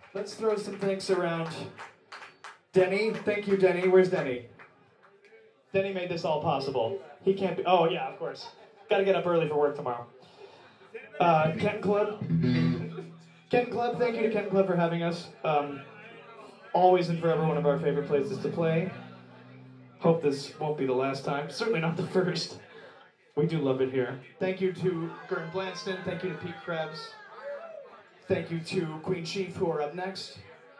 Let's throw some thanks around. Denny, thank you, Denny. Where's Denny? Denny made this all possible. He can't be. Oh, yeah, of course. Gotta get up early for work tomorrow. Kenton Club. Kenton Club, thank you to Kenton Club for having us. Always and forever one of our favorite places to play. Hope this won't be the last time. Certainly not the first. We do love it here. Thank you to Gern Blanston. Thank you to Pete Krebs. Thank you to Queen Chief, who are up next.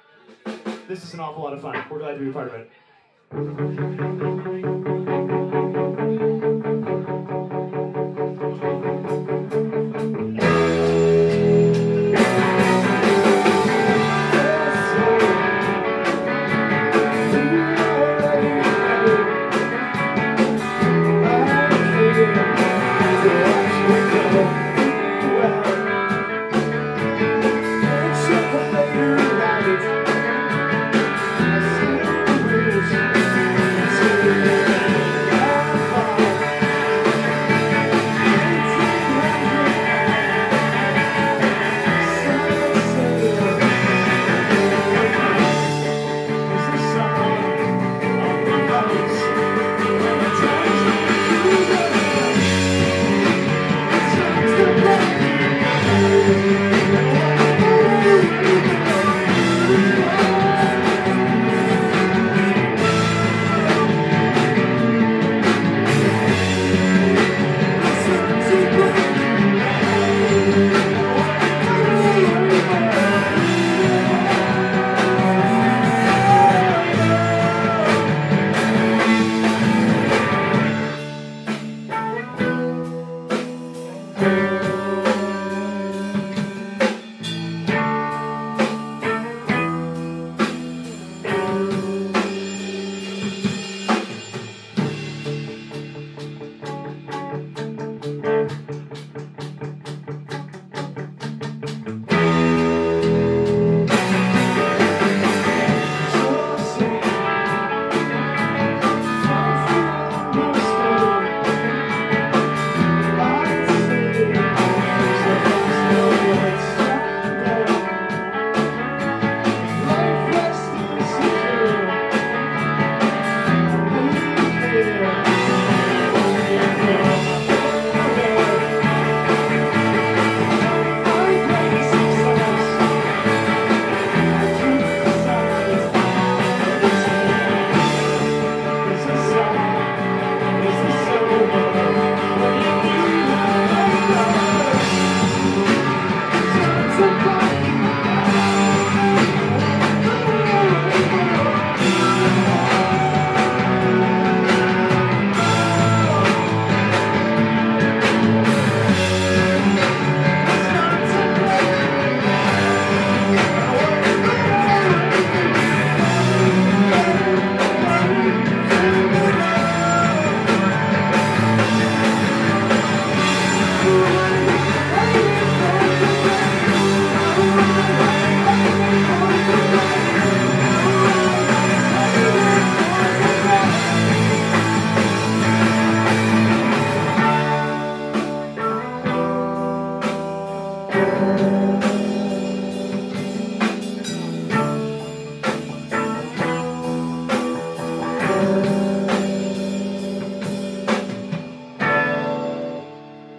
This is an awful lot of fun. We're glad to be a part of it.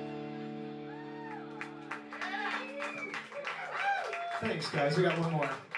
Thanks, guys. We got one more.